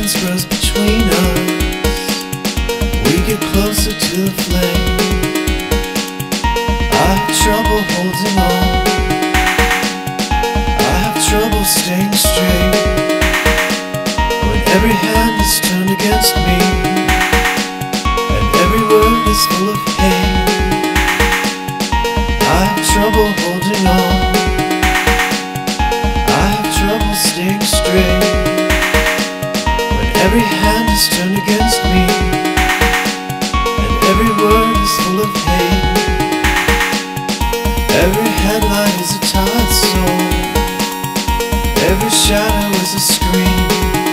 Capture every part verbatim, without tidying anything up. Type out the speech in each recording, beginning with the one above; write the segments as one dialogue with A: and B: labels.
A: distance grows between us, we get closer to the flame. I have trouble holding on, I have trouble staying straight, when every hand is turned against me, and every word is full of hate. I have trouble holding on, I have trouble staying straight, when every hand is turned against me, and every word is full of hate. Every headlight is a tired soul, every shadow is a scream.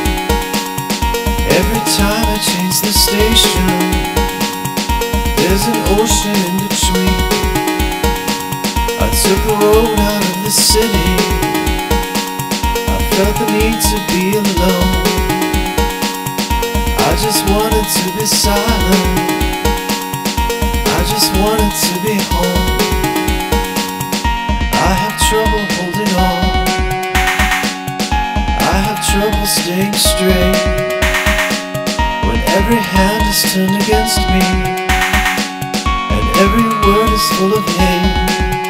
A: Every time I change the station, there's an ocean in between. I took the road out of the city, I felt the need to be alone. I just wanted to be silent, I just wanted to be home. I have trouble holding on, I have trouble staying straight, when every hand is turned against me, and every word is full of hate.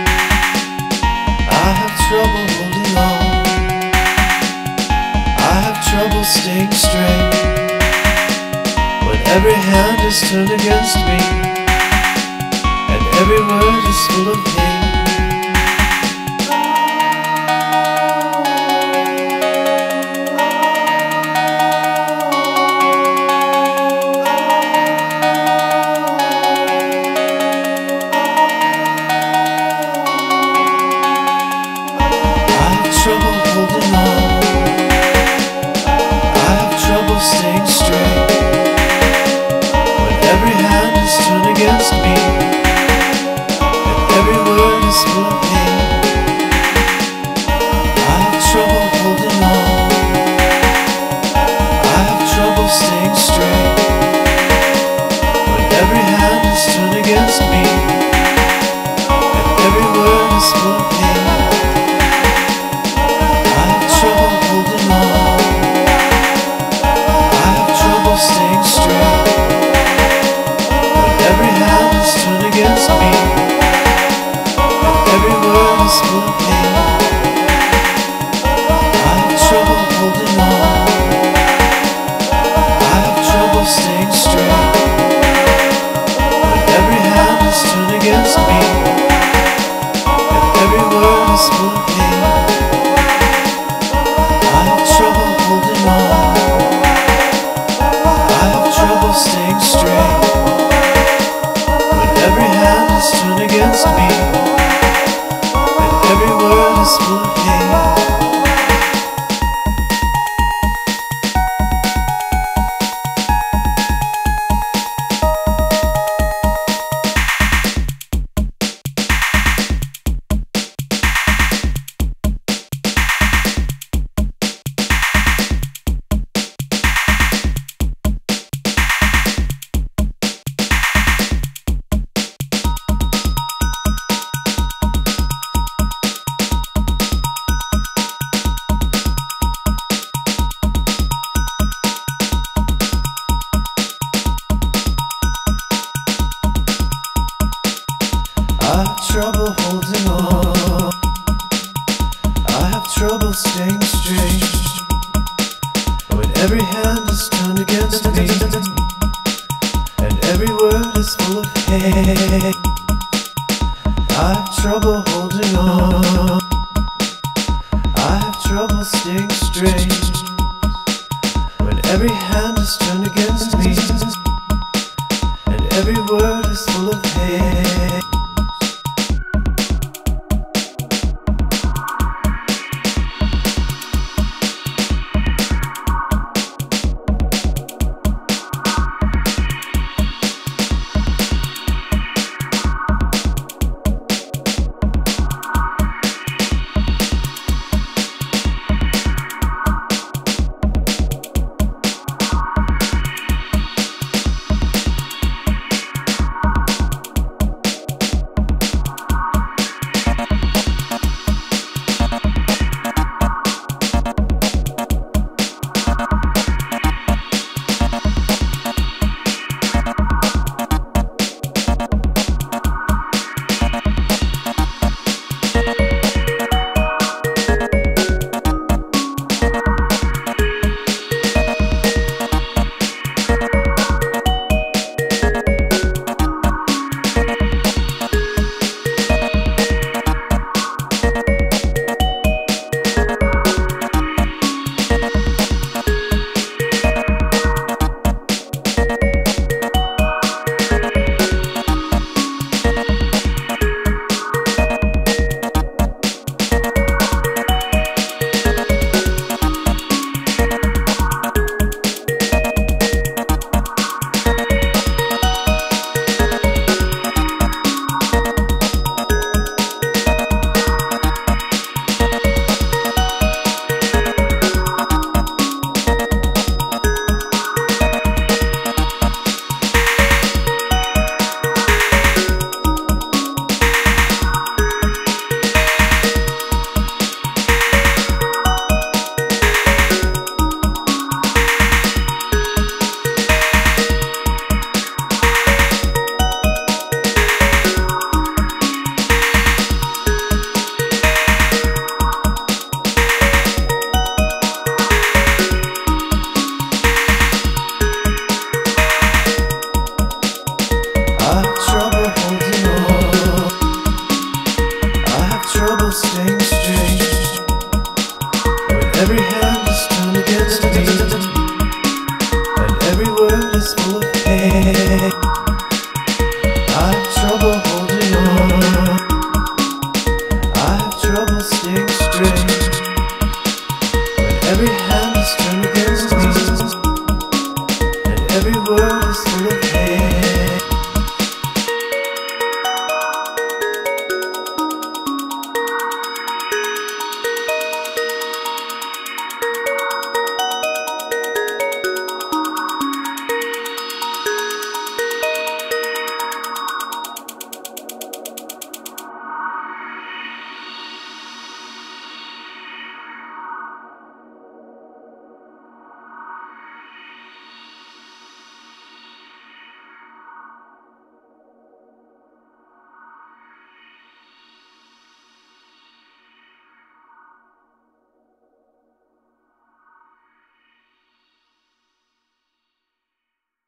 A: I have trouble holding on, I have trouble staying straight, when every hand is turned against me, and every word is full of hate. Staying straight, when every hand is turned against me, and every word is full of hate. I have trouble holding on, I have trouble staying straight, when every hand is turned against me, and every word is full of hate. I have trouble holding on, staying straight, when every hand is turned against me, and every word is full of hate. I have trouble holding on, I have trouble staying straight, when every hand is turned against me, and every word is full of hate. I have trouble holding on, trouble staying straight, when every hand is turned against me, and every word is full of hate. I have trouble holding on, I have trouble staying straight, when every hand is turned against me, and every word is full of hate. I have trouble holding on, I have trouble staying straight,